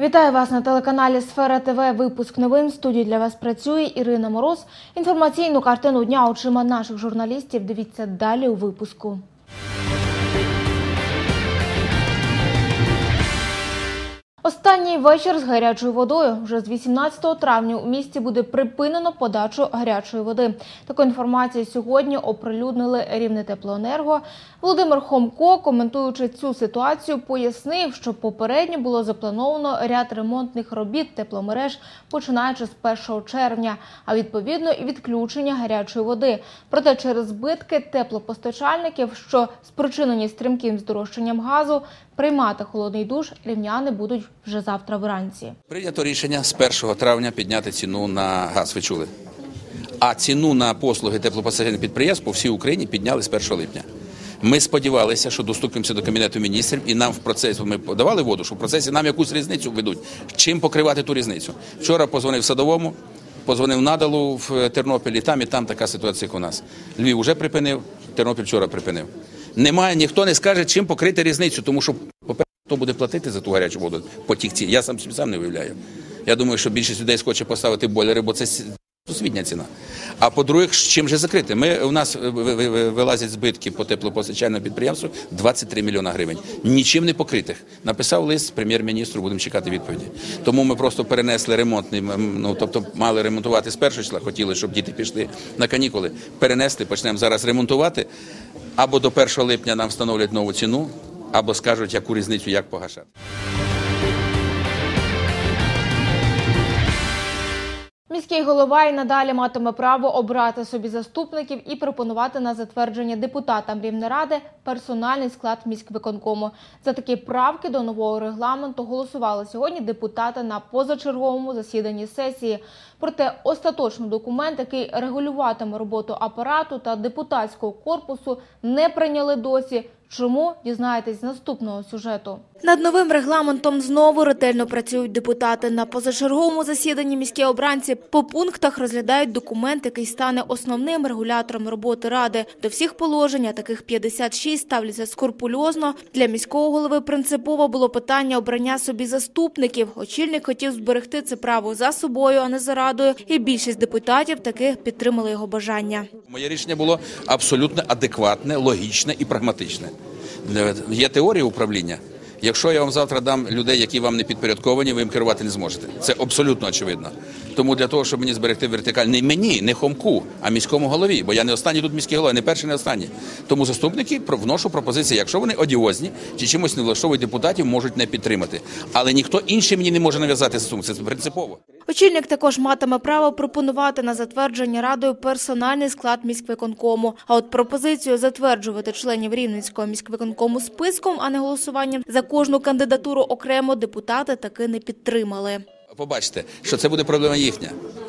Вітаю вас на телеканалі «Сфера ТВ». Випуск новин. В студії для вас працює Ірина Мороз. Інформаційну картину дня очима наших журналістів дивіться далі у випуску. Останній вечір з гарячою водою. Вже з 18 травня у місті буде припинено подачу гарячої води. Таку інформацію сьогодні оприлюднили Рівнетеплоенерго. Володимир Хомко, коментуючи цю ситуацію, пояснив, що попередньо було заплановано ряд ремонтних робіт тепломереж, починаючи з 1 червня, а відповідно і відключення гарячої води. Проте через збитки теплопостачальників, що спричинені стрімким здорожчанням газу, приймати холодний душ рівняни будуть вже завтра вранці. Прийнято рішення з 1 травня підняти ціну на газ, ви чули? А ціну на послуги теплопостачальних підприємств по всій Україні підняли з 1 липня. Ми сподівалися, що достукаємося до Кабінету міністрів і нам в процесі, ми подавали воду, що в процесі нам якусь різницю введуть. Чим покривати ту різницю? Вчора позвонив Садовому, позвонив Надалу в Тернопіль, і там така ситуація, як у нас. Львів вже припинив, Тернопіль вчора припинив. Немає, ніхто не скаже, чим покрити різницю, тому що, по-перше, хто буде платити за ту гарячу воду по тих цін. Я сам не уявляю. Я думаю, що більшість людей схоче поставити бойлери, бо це освітня ціна. А по-друге, чим же закрити? У нас вилазять збитки по теплопостачальному підприємству 23 мільйона гривень. Нічим не покритих. Написав лист прем'єр-міністру, будемо чекати відповіді. Тому ми просто перенесли ремонтний, тобто мали ремонтувати з 1 числа, хотіли, щоб діти пішли на канікули. Перенесли, почнемо зараз ремонтувати. Або до 1 липня нам встановлять нову ціну, або скажуть, яку різницю, як погашати. Міський голова і надалі матиме право обрати собі заступників і пропонувати на затвердження депутатам Рівнеради персональний склад міськвиконкому. За такі правки до нового регламенту голосували сьогодні депутати на позачерговому засіданні сесії. Проте остаточний документ, який регулюватиме роботу апарату та депутатського корпусу, не прийняли досі. Чому? Дізнаєтесь з наступного сюжету. Над новим регламентом знову ретельно працюють депутати. На позачерговому засіданні міські обранці по пунктах розглядають документ, який стане основним регулятором роботи Ради. До всіх положень, а таких 56, ставляться скрупульозно. Для міського голови принципово було питання обрання собі заступників. Очільник хотів зберегти це право за собою, а не за Радою. І більшість депутатів таки підтримали його бажання. Моє рішення було абсолютно адекватне, логічне і прагматичне. Є теорія управління. Якщо я вам завтра дам людей, які вам не підпорядковані, ви їм керувати не зможете. Це абсолютно очевидно. Тому для того, щоб мені зберегти вертикаль, не мені, не Хомку, а міському голові, бо я не останній тут міський голова, не перший, не останній. Тому заступники вношу пропозиції, якщо вони одіозні чи чимось не влаштовують депутатів, можуть не підтримати. Але ніхто інший мені не може нав'язати заступник, це принципово. Очільник також матиме право пропонувати на затвердження Радою персональний склад міськвиконкому. А от пропозицію затверджувати членів Рівненського міськвиконкому списком, а не голосуванням за кожну кандидатуру окремо, депутати таки не підтримали. Побачите, що це буде проблема їхня.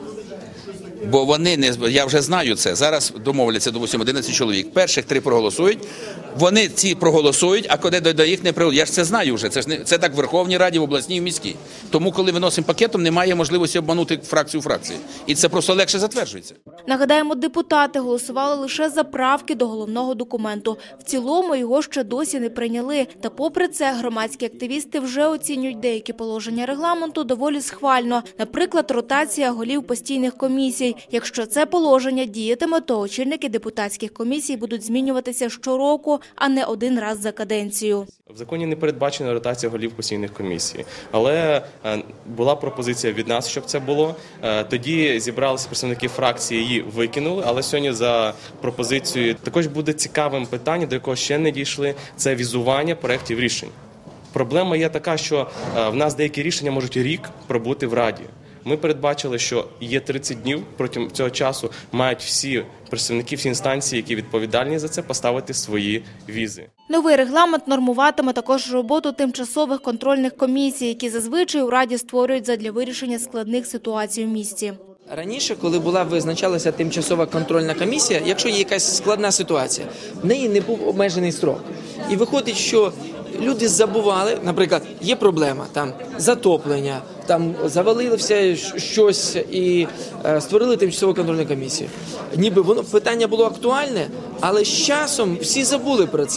Бо вони не, я вже знаю це, зараз домовляться до 11 чоловік. Перших 3 проголосують, вони ці проголосують, а коли до їх не прийдуть. Я ж це знаю вже, це так в Верховній Раді, в обласній, в міській. Тому, коли виносимо пакетом, немає можливості обманути фракцію фракції. І це просто легше затверджується. Нагадаємо, депутати голосували лише за правки до головного документу. В цілому його ще досі не прийняли. Та попри це, громадські активісти вже оцінюють деякі положення регламенту доволі схвально. Наприклад, ротація голів постійних комісій. Якщо це положення діятиме, то очільники депутатських комісій будуть змінюватися щороку, а не один раз за каденцію. В законі не передбачена ротація голів постійних комісій, але була пропозиція від нас, щоб це було. Тоді зібралися представники фракції, її викинули, але сьогодні за пропозицією також буде цікавим питання, до якого ще не дійшли, це візування проєктів рішень. Проблема є така, що в нас деякі рішення можуть рік пробути в Раді. Ми передбачили, що є 30 днів, протягом цього часу мають всі представники, всі інстанції, які відповідальні за це, поставити свої візи. Новий регламент нормуватиме також роботу тимчасових контрольних комісій, які зазвичай у Раді створюють задля вирішення складних ситуацій у місті. Раніше, коли визначалася тимчасова контрольна комісія, якщо є якась складна ситуація, в неї не був обмежений строк. І виходить, що люди забували, наприклад, є проблема, там затоплення, там завалилося щось і створили тимчасову контрольну комісію. Ніби питання було актуальне, але з часом всі забули про це.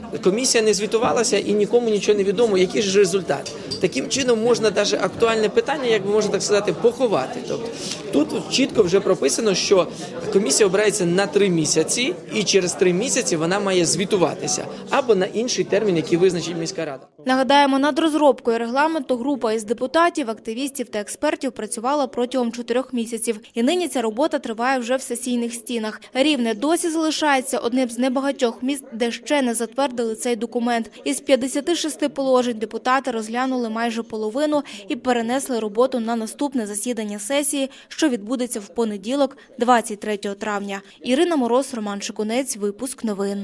комісія не звітувалася і нікому нічого не відомо, який ж результат. Таким чином можна навіть актуальне питання, як би можна так сказати, поховати. Тобто тут чітко вже прописано, що комісія обирається на 3 місяці і через 3 місяці вона має звітуватися або на інший термін, який визначить міська рада. Нагадаємо, над розробкою регламенту група із депутатів, активістів та експертів працювала протягом 4 місяців. І нині ця робота триває вже в сесійних стінах. Рівне досі залишається одним з небагатьох міст, де ще не затвердили цей документ. Із 56 положень депутати розглянули майже половину і перенесли роботу на наступне засідання сесії, що відбудеться в понеділок, 23 травня. Ірина Мороз, Роман Шикунець, випуск новин.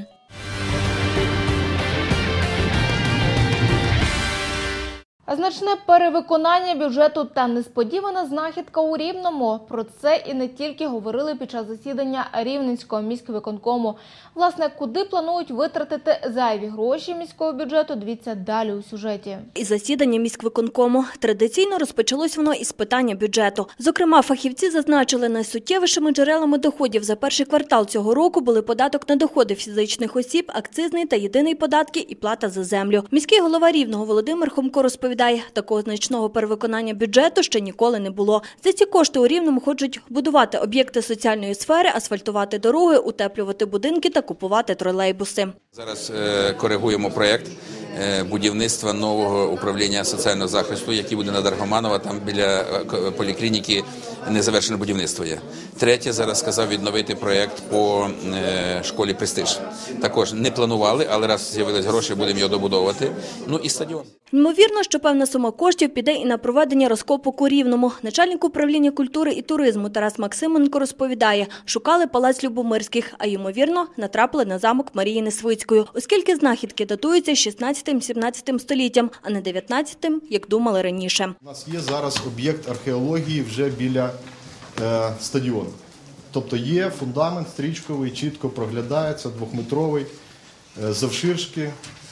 Значне перевиконання бюджету та несподівана знахідка у Рівному. Про це і не тільки говорили під час засідання Рівненського міськвиконкому. Власне, куди планують витратити зайві гроші міського бюджету, дивіться далі у сюжеті. Із засідання міськвиконкому традиційно розпочалось воно із питання бюджету. Зокрема, фахівці зазначили, найсуттєвішими джерелами доходів за перший квартал цього року були податок на доходи фізичних осіб, акцизний та єдиний податки і плата за землю. Міський голова Рівного Володимир Хомко розповідає, такого значного перевиконання бюджету ще ніколи не було. За ці кошти у Рівному хочуть будувати об'єкти соціальної сфери, асфальтувати дороги, утеплювати будинки та купувати тролейбуси. Зараз коригуємо проєкт будівництва нового управління соціального захисту, який буде на Даргоманова, там біля поліклініки незавершене будівництво є. Третє, зараз сказав відновити проєкт по школі «Престиж». Також не планували, але раз з'явились гроші, будемо його добудовувати. Ну і стадіон. Ймовірно, що певна сума коштів піде і на проведення розкопок у Рівному. Начальник управління культури і туризму Тарас Максименко розповідає, шукали палац Любомирських, а ймовірно, натрапили на замок Марії Несвицької, оскільки знахідки датуються 16-17 століттям, а не 19-м, як думали раніше. У нас є зараз об'єкт археології вже біля стадіону. Тобто є фундамент стрічковий, чітко проглядається, 2-метровий, завширшки,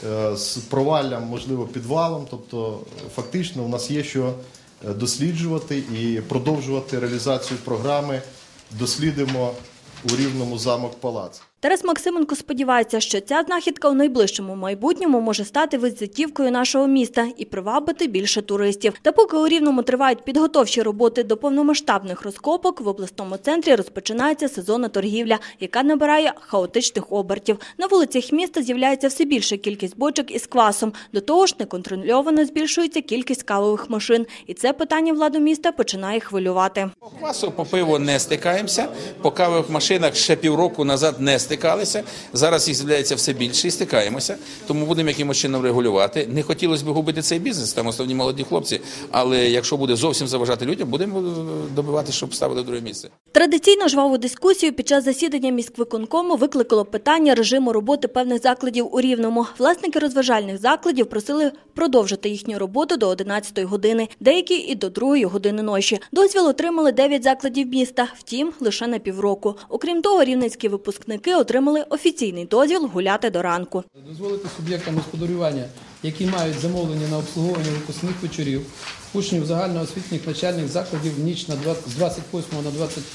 з проваллям, можливо, підвалом. Тобто фактично у нас є що досліджувати і продовжувати реалізацію програми «Дослідимо у Рівному замок-палац». Тарас Максименко сподівається, що ця знахідка у найближчому майбутньому може стати візитівкою нашого міста і привабити більше туристів. Та поки у Рівному тривають підготовчі роботи до повномасштабних розкопок, в обласному центрі розпочинається сезонна торгівля, яка набирає хаотичних обертів. На вулицях міста з'являється все більша кількість бочок із квасом. До того ж, неконтрольовано збільшується кількість кавових машин. І це питання владу міста починає хвилювати. По квасу, по пиву не стикаємося, по кавових машинах ще півроку назад не стикалися. Зараз їх з'являється все більше і стикаємося, тому будемо якимось чином регулювати. Не хотілося б губити цей бізнес, там основні молоді хлопці, але якщо буде зовсім заважати людям, будемо добивати, щоб ставили друге місце. Традиційно жваву дискусію під час засідання міськвиконкому викликало питання режиму роботи певних закладів у Рівному. Власники розважальних закладів просили продовжити їхню роботу до 11-ї години, деякі і до 2-ї години ночі. Дозвіл отримали 9 закладів міста, втім, лише на півроку. Окрім того, рівненські випускники отримали офіційний дозвіл гуляти до ранку. Дозволити суб'єктам господарювання, які мають замовлення на обслуговування випускних вечорів, учнів загальноосвітніх навчальних закладів в ніч з 28 на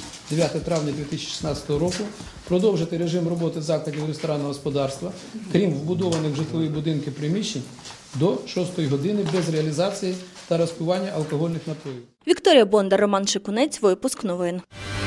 29 травня 2016 року, продовжити режим роботи закладів ресторанного господарства, крім вбудованих в житлові будинки приміщень, до 6 години без реалізації та розпивання алкогольних напоїв. Вікторія Бондар, Роман Шикунець, випуск новин.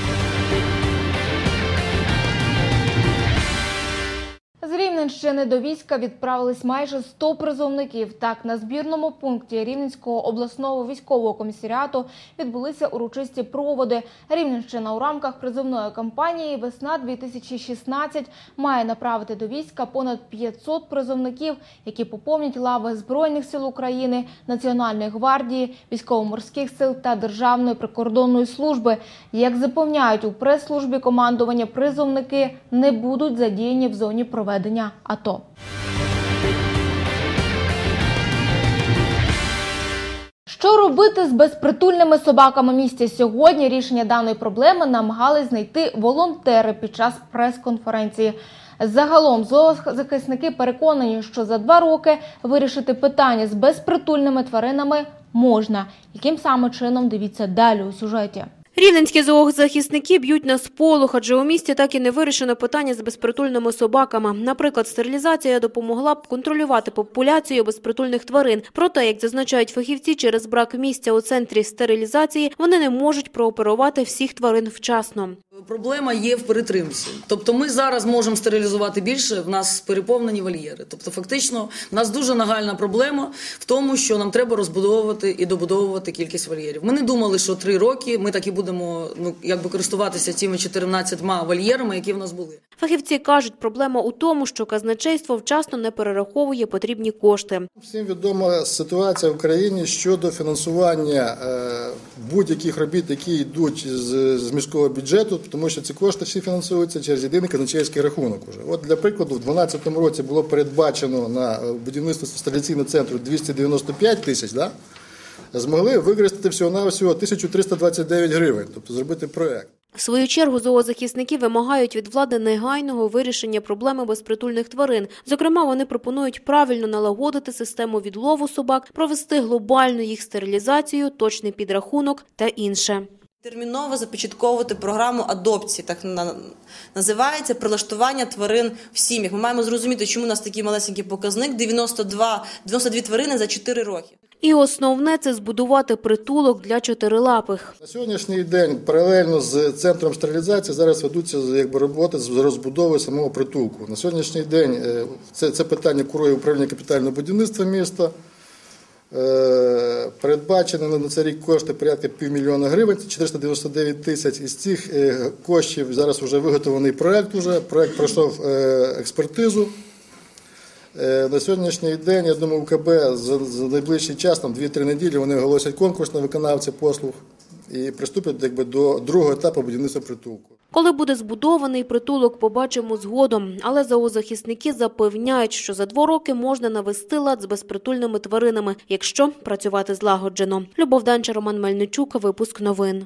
З Рівненщини до війська відправились майже 100 призовників. Так, на збірному пункті Рівненського обласного військового комісаріату відбулися урочисті проводи. Рівненщина у рамках призовної кампанії «Весна-2016» має направити до війська понад 500 призовників, які поповнять лави Збройних сил України, Національної гвардії, Військово-морських сил та Державної прикордонної служби. Як запевняють у прес-службі командування, призовники не будуть задіяні в зоні проведення АТО. Що робити з безпритульними собаками в місті? Сьогодні рішення даної проблеми намагались знайти волонтери під час прес-конференції. Загалом зоозахисники переконані, що за 2 роки вирішити питання з безпритульними тваринами можна. Яким саме чином, дивіться далі у сюжеті. Рівненські зоозахисники б'ють на сполох, адже у місті так і не вирішено питання з безпритульними собаками. Наприклад, стерилізація допомогла б контролювати популяцію безпритульних тварин. Проте, як зазначають фахівці, через брак місця у центрі стерилізації вони не можуть прооперувати всіх тварин вчасно. Проблема є в перетримці. Тобто ми зараз можемо стерилізувати більше, в нас переповнені вольєри. Тобто фактично в нас дуже нагальна проблема в тому, що нам треба розбудовувати і добудовувати кількість вольєрів. Ми не думали, що 3 роки ми так і будемо користуватися цими 14 вольєрами, які в нас були. Фахівці кажуть, проблема у тому, що казначейство вчасно не перераховує потрібні кошти. Всім відома ситуація в країні щодо фінансування будь-яких робіт, які йдуть з міського бюджету, тому що ці кошти всі фінансуються через єдиний казначейський рахунок. От для прикладу, в 2012 році було передбачено на будівництво стерилізаційного центру 295 тисяч, змогли використати всього-навсього 1329 гривень, тобто зробити проєкт. В свою чергу зоозахисники вимагають від влади негайного вирішення проблеми безпритульних тварин. Зокрема, вони пропонують правильно налагодити систему відлову собак, провести глобальну їх стерилізацію, точний підрахунок та інше. Терміново започатковувати програму адопції, так називається, прилаштування тварин в сім'ях. Ми маємо зрозуміти, чому у нас такий малесенький показник – 92 тварини за 4 роки. І основне – це збудувати притулок для чотирилапих. На сьогоднішній день паралельно з центром стерилізації зараз ведуться роботи з розбудови самого притулку. На сьогоднішній день це питання курує управління капітального будівництва міста. Передбачено на цей рік кошти порядка 500 000 гривень, 499 тисяч. Із цих коштів зараз вже виготовлений проєкт, проєкт пройшов експертизу. На сьогоднішній день, я думаю, УКБ за найближчий час, 2-3 неділі, вони оголосять конкурс на виконавця послуг і приступлять до другого етапу будівництва притулку. Коли буде збудований притулок, побачимо згодом. Але зоозахисники запевняють, що за 2 роки можна навести лад з безпритульними тваринами, якщо працювати злагоджено. Любов Данча, Роман Мельничук, випуск новин.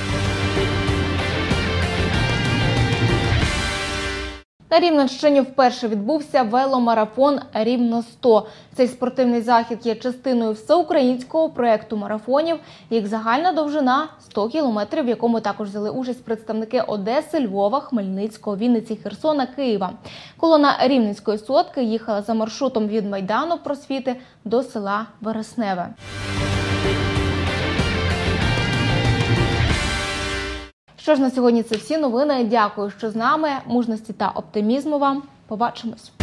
На Рівненщині вперше відбувся веломарафон «Рівно-100». Цей спортивний захід є частиною всеукраїнського проєкту марафонів. Їх загальна довжина – 100 кілометрів, в якому також взяли участь представники Одеси, Львова, Хмельницького, Вінниці, Херсона, Києва. Колона Рівненської сотки їхала за маршрутом від Майдану Просвіти до села Вересневе. Що ж, на сьогодні це всі новини. Дякую, що з нами. Мужності та оптимізму вам. Побачимось.